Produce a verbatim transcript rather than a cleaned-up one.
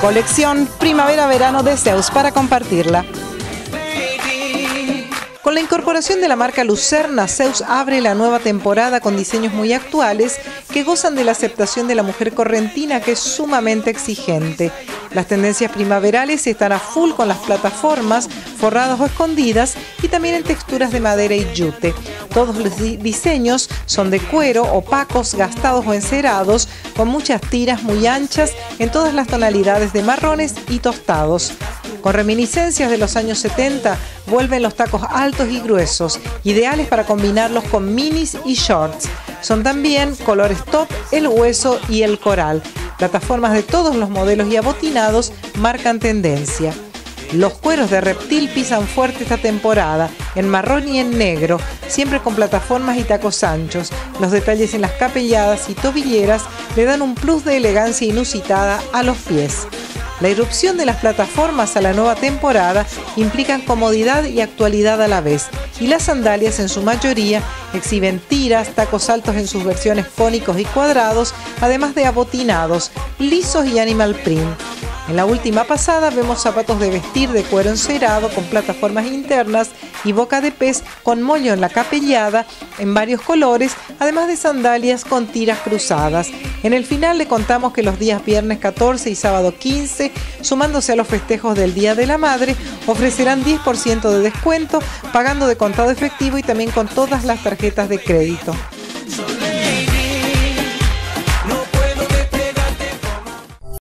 Colección Primavera-Verano de Zeus para compartirla. Con la incorporación de la marca Lucerna, Zeus abre la nueva temporada con diseños muy actuales que gozan de la aceptación de la mujer correntina, que es sumamente exigente. Las tendencias primaverales están a full con las plataformas forradas o escondidas y también en texturas de madera y yute. Todos los diseños son de cuero, opacos, gastados o encerados, con muchas tiras muy anchas en todas las tonalidades de marrones y tostados. Con reminiscencias de los años setenta, vuelven los tacos altos y gruesos, ideales para combinarlos con minis y shorts. Son también colores top, el hueso y el coral. Plataformas de todos los modelos y abotinados marcan tendencia. Los cueros de reptil pisan fuerte esta temporada, en marrón y en negro, siempre con plataformas y tacos anchos. Los detalles en las capelladas y tobilleras le dan un plus de elegancia inusitada a los pies. La irrupción de las plataformas a la nueva temporada implican comodidad y actualidad a la vez, y las sandalias en su mayoría exhiben tiras, tacos altos en sus versiones cónicos y cuadrados, además de abotinados, lisos y animal print. En la última pasada vemos zapatos de vestir de cuero encerado con plataformas internas y boca de pez con moño en la capellada en varios colores, además de sandalias con tiras cruzadas. En el final le contamos que los días viernes catorce y sábado quince, sumándose a los festejos del Día de la Madre, ofrecerán diez por ciento de descuento, pagando de contado efectivo y también con todas las tarjetas de crédito.